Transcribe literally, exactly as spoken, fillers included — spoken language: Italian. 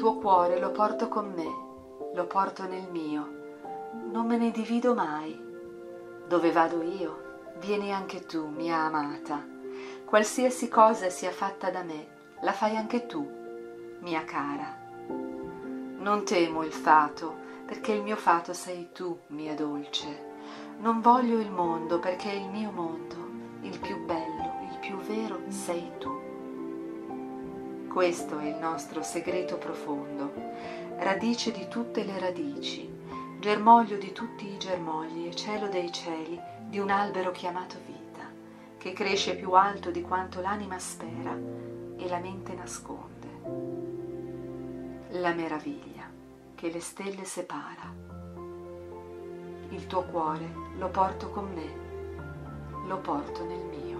tuo cuore lo porto con me, lo porto nel mio, non me ne divido mai. Dove vado io, vieni anche tu, mia amata. Qualsiasi cosa sia fatta da me, la fai anche tu, mia cara. Non temo il fato, perché il mio fato sei tu, mia dolce. Non voglio il mondo, perché il mio mondo, il più bello, il più vero, sei tu. Questo è il nostro segreto profondo, radice di tutte le radici, germoglio di tutti i germogli e cielo dei cieli di un albero chiamato vita, che cresce più alto di quanto l'anima spera e la mente nasconde. La meraviglia che le stelle separa. Il tuo cuore lo porto con me, lo porto nel mio.